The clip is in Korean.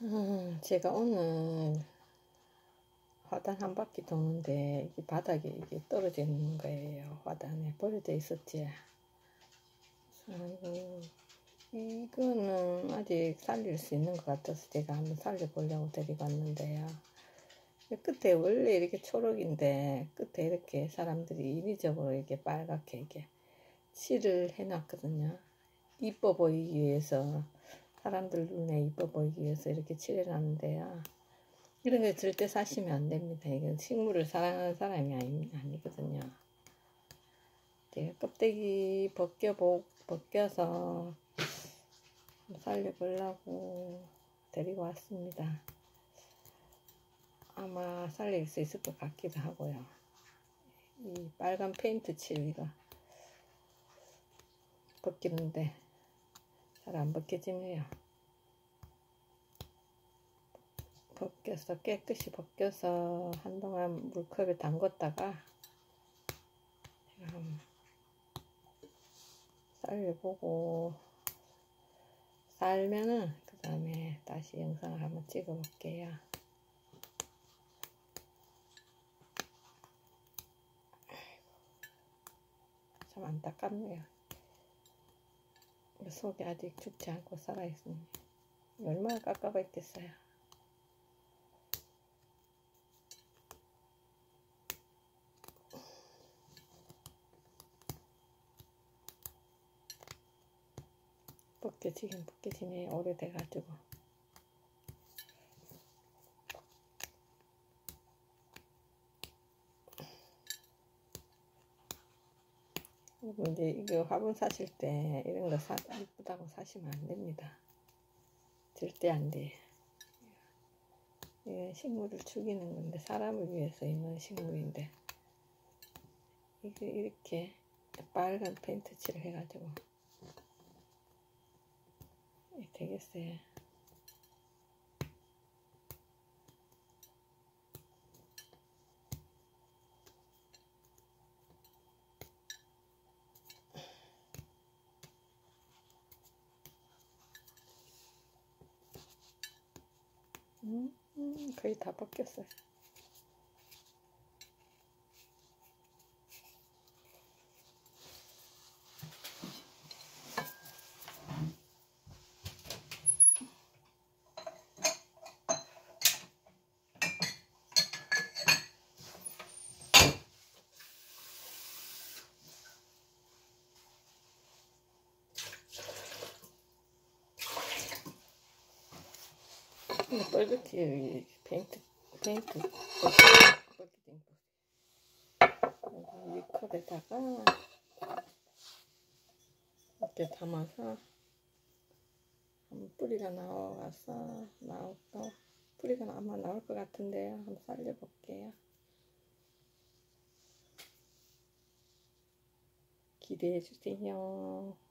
제가 오늘 화단 한 바퀴 도는데 이게 바닥에 이게 떨어지는 거예요. 화단에 버려져 있었지. 아이고, 이거는 아직 살릴 수 있는 것 같아서 제가 한번 살려보려고 데리고 왔는데요. 끝에 원래 이렇게 초록인데 끝에 이렇게 사람들이 인위적으로 이렇게 빨갛게 이렇게 칠을 해놨거든요. 이뻐 보이기 위해서, 사람들 눈에 이뻐 보이기 위해서 이렇게 칠해놨는데요. 이런 거 절대 사시면 안 됩니다. 이건 식물을 사랑하는 사람이 아니거든요. 제가 껍데기 벗겨서 살려보려고 데리고 왔습니다. 아마 살릴 수 있을 것 같기도 하고요. 이 빨간 페인트 칠 이거 벗기는데 잘 안 벗겨지네요. 깨끗이 벗겨서 한동안 물컵에 담궜다가 쌀려보고 쌀면은 그 다음에 다시 영상을 한번 찍어 볼게요. 참 안타깝네요. 속이 아직 죽지 않고 살아있습니다. 얼마나 깝깝했겠어요. 벗겨지긴 벗겨지네. 오래돼가지고. 근데 이거 화분 사실 때 이런 거 이쁘다고 사시면 안 됩니다. 절대 안 돼. 이건 식물을 죽이는 건데, 사람을 위해서 있는 식물인데, 이게 이렇게 빨간 페인트 칠을 해가지고 되겠어요. 거의 다 벗겼어요. 빨갛게 페인트 벗기진 이 컵에다가 이렇게 담아서 한번 뿌리가 나와서 뿌리가 아마 나올 것 같은데요. 한번 살려볼게요. 기대해 주세요.